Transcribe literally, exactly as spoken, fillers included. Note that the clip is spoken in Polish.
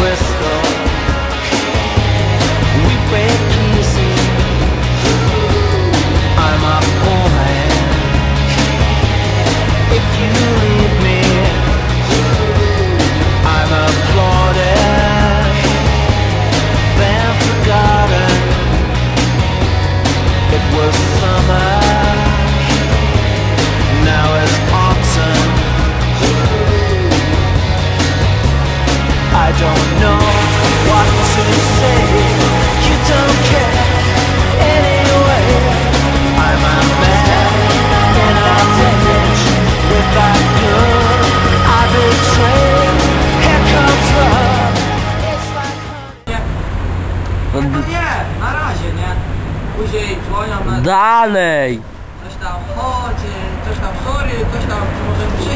crystal. We break pieces. I'm a poor man. If you leave me, I'm applauded, then forgotten. It was summer, now it's autumn. I don't know what to say. You don't care anyway. I'm a man in a ditch with that girl I betrayed. Here comes love. It's like Nie, to nie, na razie, nie? Później dzwonią na... Dalej! Coś tam, chodź, coś tam, sorry, coś tam, może